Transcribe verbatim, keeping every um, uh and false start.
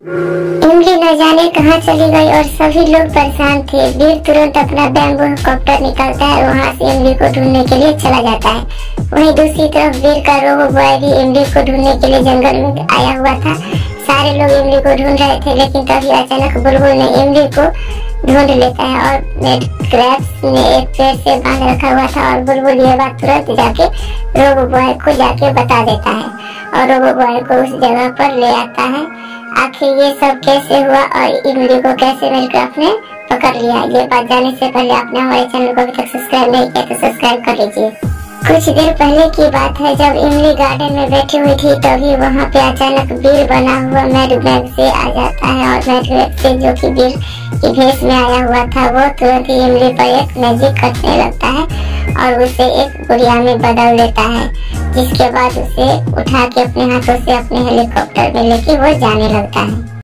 इमली न जाने कहाँ चली गई और सभी लोग परेशान थे। वीर तुरंत अपना बैम्बू हेलीकॉप्टर निकालता है, वहाँ से इमली को ढूंढने के लिए चला जाता है। वहीं दूसरी तरफ वीर का रोबो बॉय भी इमली को ढूंढने के लिए जंगल में आया हुआ था। सारे लोग इमली को ढूंढ रहे थे, लेकिन तभी अचानक बुलबुल ने इमली को ढूंढ लेता है और मेड क्रैब्स ने एक पेड़ से बांध रखा हुआ था और बुलबुल ये बात तुरंत जाके रोबो बॉय को जाके बता देता है और रोबो बॉय को उस जगह पर ले आता है। आखिर ये सब कैसे हुआ और इमली को कैसे मेडक्राफ्ट ने पकड़ लिया, ये बात जानने से पहले आपने हमारे चैनल को अभी तक सब्सक्राइब नहीं किया तो सब्सक्राइब कर लीजिए। कुछ देर पहले की बात है, जब इमली गार्डन में बैठी हुई थी तभी वहाँ पे अचानक वीर बना हुआ मैड बैग से आ जाता है और मैड बैग से जो कि वीर की भेष में आया हुआ था वो तुरंत ही इमली पर एक मैजिक करने लगता है और उसे एक गुड़िया में बदल देता है, जिसके बाद उसे उठा के अपने हाथों से अपने हेलीकॉप्टर में लेके वो जाने लगता है।